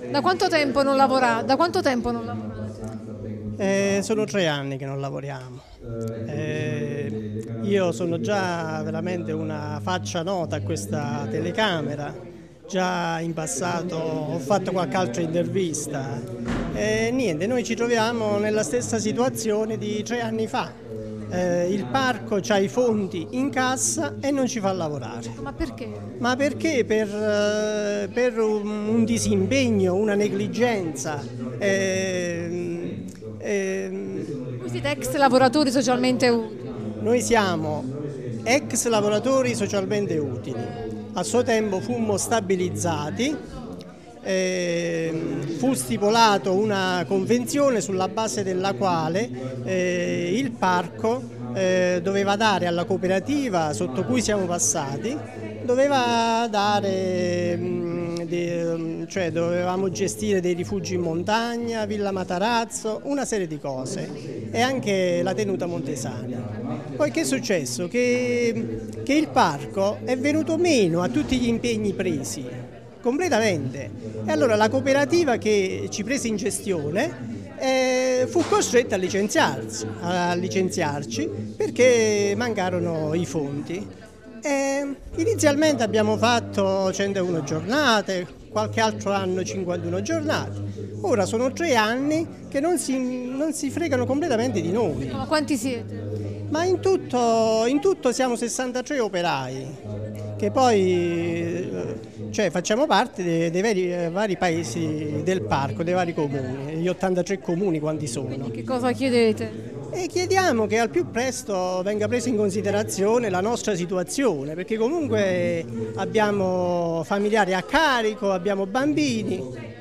Da quanto tempo non lavora? Da quanto tempo non lavorate? Sono 3 anni che non lavoriamo. Io sono già veramente una faccia nota a questa telecamera, già in passato ho fatto qualche altra intervista. Niente, noi ci troviamo nella stessa situazione di 3 anni fa. Il parco ha i fondi in cassa e non ci fa lavorare. Ma perché? Ma perché per un disimpegno, una negligenza. Voi siete ex lavoratori socialmente utili. Noi siamo ex lavoratori socialmente utili. A suo tempo fummo stabilizzati, fu stipulato una convenzione sulla base della quale il parco doveva dare alla cooperativa sotto cui siamo passati, doveva dare, cioè dovevamo gestire dei rifugi in montagna, Villa Matarazzo, una serie di cose e anche la tenuta Montesana. Poi che è successo? Che il parco è venuto meno a tutti gli impegni presi, completamente. E allora la cooperativa che ci prese in gestione fu costretta a licenziarci perché mancarono i fondi. Inizialmente abbiamo fatto 101 giornate, qualche altro anno 51 giornate, ora sono 3 anni che non si fregano completamente di noi. Ma quanti siete? Ma in tutto siamo 63 operai, che poi facciamo parte dei vari paesi del parco, dei vari comuni, gli 83 comuni quanti sono. Che cosa chiedete? E chiediamo che al più presto venga presa in considerazione la nostra situazione, perché comunque abbiamo familiari a carico, abbiamo bambini.